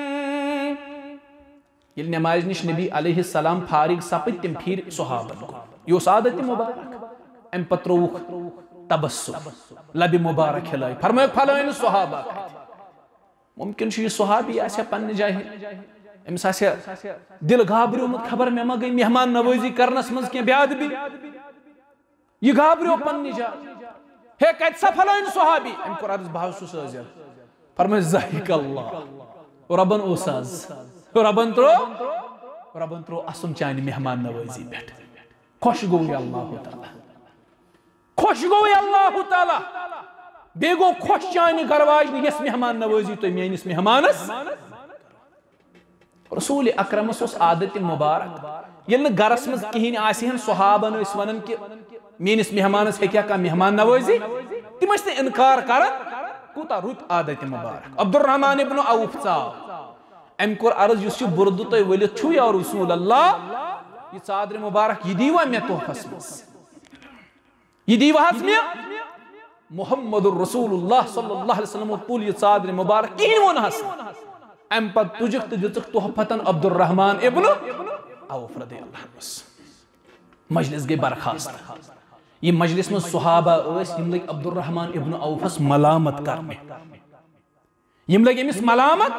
ये नमाज निश नबी अलैहि सलाम फारिग सपत तिम फिर सुहाबन को यो सादत मुबारक अम पत्रोख तबस्सुम लब मुबारक खिलाई फरमाया फलाइन सुहाबा मुमकिन ये सुहाबी आसे पन्ने जाए अमिस दिल घाब्रियोमुत खबर मे मा गई मेहमान नवाजी करनस मज के ब्याद भी यह घाब्रियो पन्ने जा हे कत सा फलाइन सुहाबी अम कोर अर्ज बह सजर फरमाय ज़हिक अल्लाह रबन ओसाज रबन त्रो रबन त्रो असम चान मेहमान नवाजी पे खुश गो अल्लाह ताला खुश गो अल्लाह ताला बे गो खुश चान गरवाज यस मेहमान नवाजी तो मेनिस मेहमानस रसूल अकरमस आदत मुबारक ये गरस मज कहें सुहाबन वन कि मेनिस मेहमानस हे क्या मेहमान नवाजी तम इनकार कर कूता रुत आदत मुबारक अब्दुर्रहमान इब्न औफ चाव अम कोर अर्ज युस बुर्द तुम वलित छु या रसूल अल्लाह यह चादर मुबारक यह दीवा मे तोहफस मज यह दीवाहस मे मुहम्मदुर रसूलुल्लाह सल्लल्लाहु अलैहि वसल्लम तुल यह चादर मुबारक कहीं वोनहस अम पे तुझक तो दिख तोहफतन अब्दुर्रहमान इब्न औफ रदियल्लाहु अन्हु मजलिस गई बरखास्त ये मजलिस में सुहाबा यम लग अब्दुर्रहमान इब्न औफस मलामत करने यम लग अमिस मलामत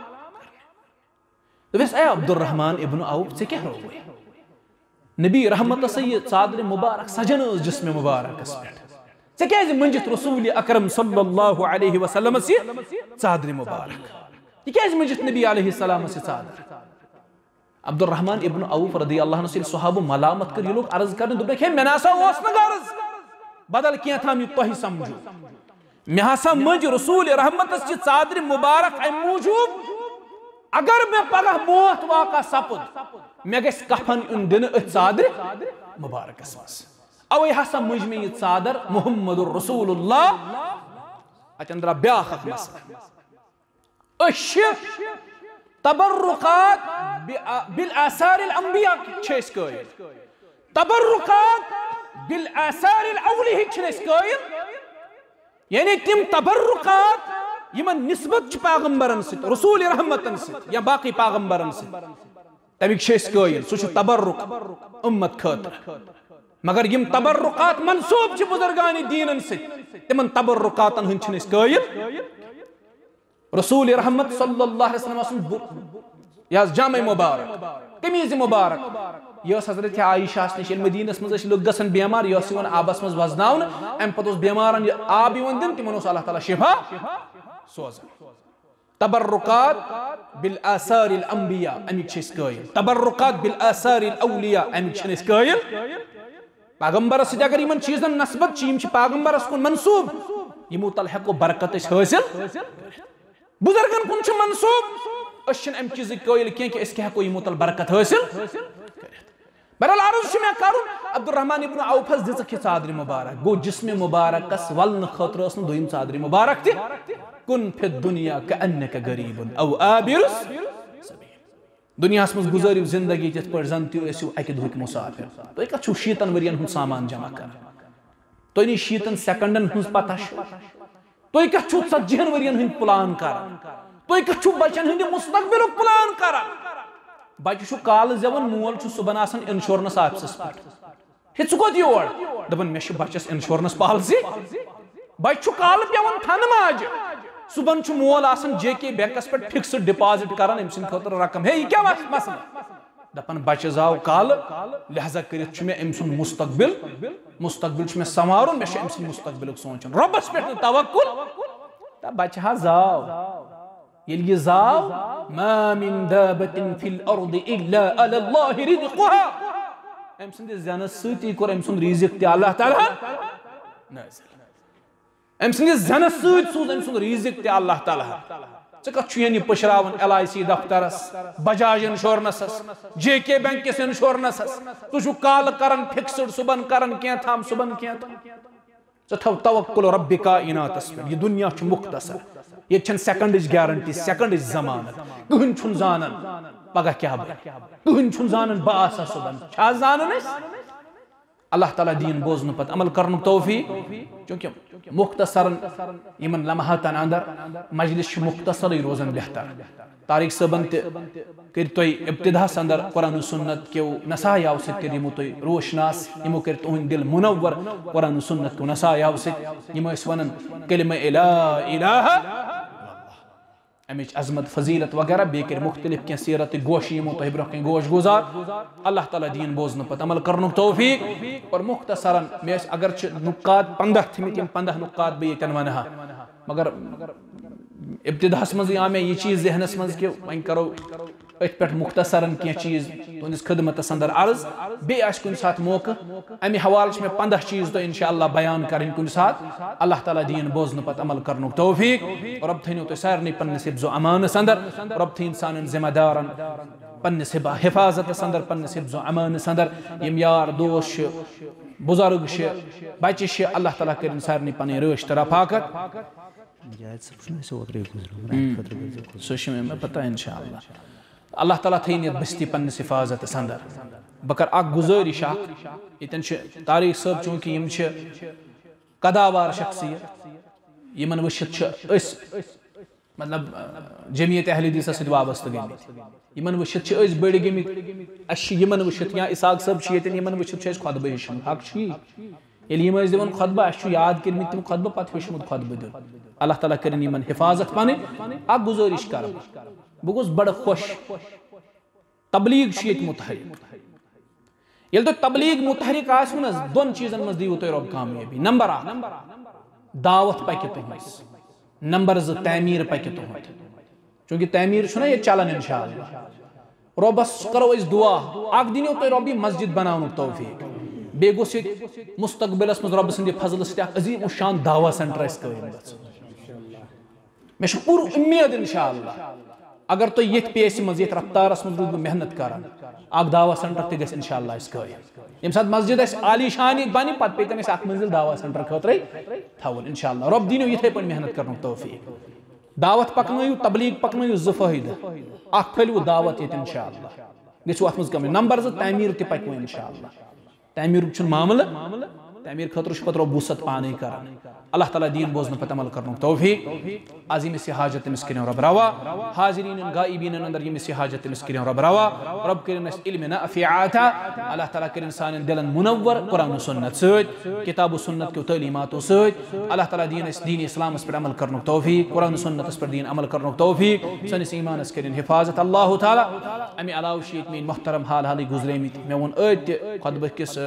दस ए अब्दुर्रहमान इब्न औफ से क्या हो नबी रहमत से ये चादर मुबारक सजन जिस्म मुबारक पे क्या मंजित रसूल अकरम सल्लल्लाहु अलैहि वसल्लम से चादर मुबारक यह क्या मंजित नबी अलैहि सलाम से चादर अब्दुर्रहमान इब्न औफ रदी अल्लाह अन्हु सहाबो मलामत कर ये लोग अर्ज करने दुबे हे मेनासा ओस न गर्ज बदल किया था मैं तोही समझू मे हसा मज रसूल रहमत की चादर मुबारक अम मूजूब अगर मैं पगह मौत वाका सपुद मे गस कफन उन दिन चादर मुबारक अवे हसा मज में ये चादर मुहम्मदुर रसूलुल्लाह अचंद्रा ब्याख अश तबर्रुकात बिल आसार अल अंबिया छेस कइल तबर्रुकात बिल आसार अल औलिया छेस कइल यानी तिम तबर्रुकात यमन निस्बत पैगंबरन से रसूल रहमतन से या बाकी पैगंबरन से तमिक छेस कइल सु तबर्रुक उम्मत खतर मगर यम तबर्रुकात मंसूब छ बुजुर्गान दीनन से तिमन तबर्रुकातन हन छनिस कइल रसूल रहमत सल्लल्लाहु अलैहि वसल्लम या जामे मुबारक कमीज मुबारक यस हजरत आयशा निश मदीनस मज लोग गसन बेमार यस वन आबस मज वजनावन अम पत बेमारन आब यवन दिन तिमन अल्लाह ताला शिफा सोज तबर्रुकात बिल आसार अल अंबिया अमिक छिस कइल तबर्रुकात बिल आसार अल औलिया अमिक छिस कइल पैगंबरस से अगर यमन चीजन नस्बत यम छ पैगंबरस कुन मंसूब यमो तल हको बरकत हासिल बुजुर्गन कुन छ मंसूब अशन अम चीज कइल के कि इसके हको यमो तल बरकत हासिल बहरहाल अर्ज छ मे करुन अब्दुर्रहमान इब्न औफ दिस कि चादर मुबारक गो जिस्म मुबारक कस वलन खतर अस दोयम चादर मुबारक ति कुन फि दुनिया कअन्नक गरीबन औ आबिरुस दुनिया मज गुजर जिंदगी तिथ पर जन तुम अक दुख मुसाफिर तुम कत शीतन वरियन हुंद सामान जमा कर तुम नी शीतन सेकंडन हुंद पता तुम कत षतजिहन वरियन हुंद प्लान कर तुम कत बचन हुंद मुस्तकबिल प्लान कर बच्चे काल जवन मोल सुबन आसान इंश्योरेंस ऑफिस पे कोत योर दपन मे बच्चस इंश्योरेंस पॉलिसी बच्चे काल पेवन थन माज सुबन मोल आसान जे के बैंकस पे फिक्स्ड डिपॉजिट करान अम सद खतर रकम हे क्या मसला दपन बच्चे जाव काल लिहाजा करित मे अम सुन मुस्तकबिल मुस्तकबिल मे संवारुन मे अम सद मुस्तकबिल सोचन रब्बस पे तवक्कुल तब बच्चे हा जाव ये जाव मा मिन दाबतिन फिल अर्दि इल्ला अलल्लाहि रिज़्क़ुहा अम सद जनस सती कोर अम सुन रिज़्क़ ते अल्लाह ताला नाज़िल अम सद जनस सत सूज अम सुन रिज़्क़ ते अल्लाह ताला च कत ये पशरावन एल आई सी दफ्तरस बजाज इंश्योरेंस जेके बैंक किस इंश्योरेंस तु काल करन फिक्स्ड सुबन करन क्या थाम सुबन क्या च थव तवक्कुल रब्बि कायनातस पे ये दुनिया छ मुख्तसर ये छन सेकंड गारंटी सेकंड जमानत कहन छुन जानन पगह क्या कहन छुन जानन बासा सुबन छा जानन अल्लाह ताला दीन बोजन पत अमल करन तौफीक क्योंकि मुख्तसरन यमन लम्हातन अंदर मजलिस मुख्तसर रोजन बेहतर तारिक सबन कर तुम इब्तिदास अंदर कुरान सुन्नत के नसायाव सो तुम रोशनास यमो कर तुहद दिल मुनव्वर कुरान सुन्नत को नसायाव सम वन कलिमा ला इलाहा अमिच अजमत फजीलत वगैरह बेकर मुख्तलिफ क्या सीरत गोश यमो तुह ब्रोह कन गोश गुजार अल्लाह ताला दीन बोजन पत अमल करन तौफीक और मुख्तसरन मे अगर नुकात पंद्रह थमित पंद्रह नुकात बे यन वनहा मगर इब्तिदास मज आ मे यह चीज जहनस मज कि वन करो अथ पे मुख्तसरन क्या चीज तुंदिस खिदमतस अंदर अर्ज बे कुन सात मौका अमे हवाल मे पंद्रह चीज तो इंशाअल्लाह बयान करें कुन सात अल्लाह ताला दीन बोजन पत अमल करन तौफीक और रब थो तो सारे पन्नस हिफ्ज़ो अमानस अंदर रब थीन सान जिम्मेदारन पन्नस हिफाजत अंदर पन्नस हिफ्ज़ो अमानस अंदर यम यार दोस्त बुजुर्ग बच्चे अल्लाह ताला कर सारे पन रश रफाकत सो पता इंशाअल्लाह अल्लाह ताला थीन ये बस्ती पन्नस हिफाजत अंदर बकर अ गुजारिश यन तारिक साहब चूंकि यम कदावार शख्सियत यमन वशित मतलब जमीयत अहले हदीस सद वाबस्त गमित यमन वशित बड़ गमित यमन वशित या इसाक साहब यमन वशित खुतबा हेचन हक यम दिवन खुतबा अस याद कर तम खुतबा पे हेचमुत खुतबा दिन अल्लाह ताला कर यमन हिफाजत पन अ गुजारिश कर बह गोस बड़ खुश तबलीग मुतहरिक ये तुम तबलीग मुतहरिक आसो न दोन चीजन मज दीव तुम रब कामयाबी नंबर अक दावत पक तुहस नंबर ज तमीर पक तुहद चूंकि तमीर ये चलान इंशाअल्लाह रबस करो इस दुआ अख दिनो तो रबी मस्जिद बनाने तौफीक बे गोस मुस्तकबिलस मज रब सद फजल अजीम शान दावा सेंटर मे पूर उम्मीद इंशाअल्लाह अगर तो ये पेस मज ये रफ्तारस मज रूद मेहनत करान अख दावा सेंटर तक इंशाअल्लाह यम सात मस्जिद आली शान बन पे पे अख मंजिल दावा सेंटर खतरे थवन इंशाअल्लाह रब दीनो ये पे मेहनत कर तौफीक दावत पकन तबलीग पकन जो फायदा अख फैलव दावत ये इंशाअल्लाह गो अत मज नंबर जो तमीर तक पकव इंशाअल्लाह तमीर मामल तमीर खतर पत रबूसत पानी कर अल्लाह ताला दीन बोजन पे अमल कर तौफीक अजीम से हाजत तमिस कर रब रवा हाजिरीन गाइबीन अंदर यम से हाजत तमिस कर रब रवा रब कर इल्म नाफिअता अल्लाह ताला कर सान दिलन मुनव्वर कुरान सुन्नत सत किताब सुन्नत के तलीमात सत अल्लाह ताला दीन दीन इस्लाम पर अमल कर तौफीक कुरान सुन्नत पर दीन अमल कर तौफीक सनिस ईमान कर हिफाजत अल्लाह ताला अमे अलाव शीत मीन मोहतरम हाल हाल गुजरेमित मे वो खुतब किस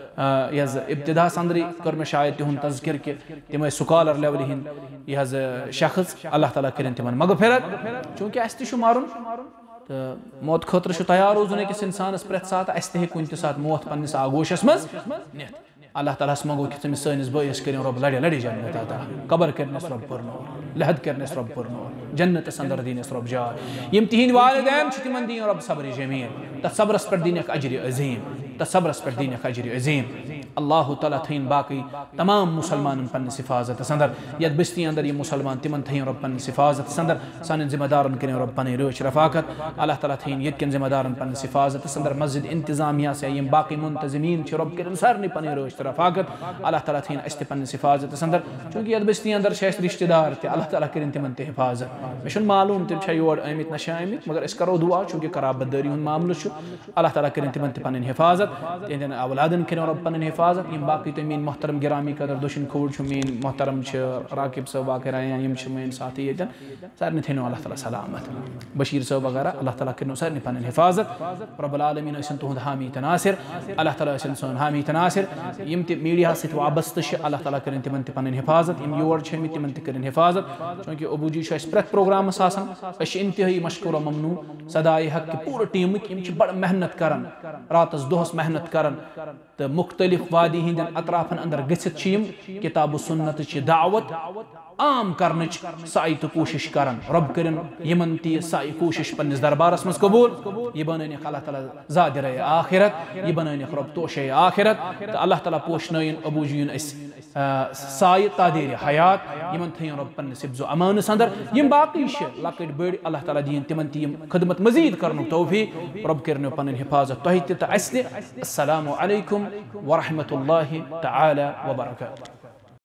इब्तिदा अंदर कर मे शायद तिहुंद तज़किर के तिम स्कॉलर लेवल हिंद यह शख्स अल्लाह ताला कर तिमन मगफिरत चूँकि अस तु मारुन तो मौत खतर तैयार रोजन अकिस इंसानस प्रेथ सात अस तह कुन सात मौत पन्निस आगोशस मज नित अल्लाह ताला मंगो कि तमिस सनिस बयस कर रब लड़े लड़े जन्नत अता कबर करनस रब पुरनो लहद करनस रब पुरनो जन्नत अंदर दीनस रब जा यम तिहिंद वालिदैन तिमन दीन रब सब्र जमील तथ सब्रस पर दीन अजर अजीम तथ सब्रस पर दीन अजर अजीम अल्लाह ताला थीन बाकी तमाम मुसलमान पन्निस हिफाजत अंदर यद बस्ती अंदर ये मुसलमान तिमन थीन रब पन्निस हिफाजत अंदर सान जिम्मेदारन कर रब पन रोच रफाकत अल्लाह ताला थीन यन जिम्मेदारन पन्निस हिफाजत अंदर मस्जिद इंतजामिया से यम बाकी मुंतजिमीन रब कर सारे पन रोच रफाकत अल्लाह ताला थीन अस पन्निस हिफाजत अंदर चूँकि यद बस्ती अंदर रिश्तेदार ते अल्लाह ताला कर तिमन ते हिफाजत मे मालूम तिम योर आमित ना आमित मगर अस करो दुआ चूँकि कराबतदारी हुंद मामल अल्लाह ताला कर तिमन ते पन हिफाजत तिहंदन औलादन कर रब पन हिफाजत यम बाकी तो मीन मोहतरम गिरामी कदर दुशन खोड़ मीन मोहतरम राकिब सब वाकरा यम मीन साथी ये सारे थो अल्लाह ताला सलामत बशीर सब वगैरह अल्लाह ताला कर सारे पन हिफाजत रब्बुल आलमीन तुहद हामी तनासिर अल्लाह ताला सोन हामी तनासिर यम त मीडिया सत वाबस्त अल्लाह ताला कर तिमन त पन हिफाजत यम योर तिमन त कर हिफाजत चूँकि अबूजी प्रेथ प्रोग्रामस इंतहाई मशकूर ममनू सदाए हक पूरे टीम बड़ मेहनत कर रातस दोहस मेहनत कर तो मुख्तलिफ वादी हिंद अतराफन अंदर गथित किताब सुन्नत दावत आम कर साई तो कोशिश कर रब कर यमन ती साई कोशिश पन्निस दरबारस मज कबूल यह बन अल्लाह ताला ज़ादिर आखिरत यह बन रब तोशे आखिरत तो अल्लाह ताला पोशन अबूजीन साय तादीर हयात यमन थन रब पन्निस हिफ्ज़ो अमानस अंदर यम बाकी लकट बड़ अल्लाह ताला दीन तिमन ती खदमत मजीद कर तौफीक रब कर पन हिफाजत तह तो अस्सलामु अलैकुम व रहमतुल्लाहि तआला व बरकातुहू।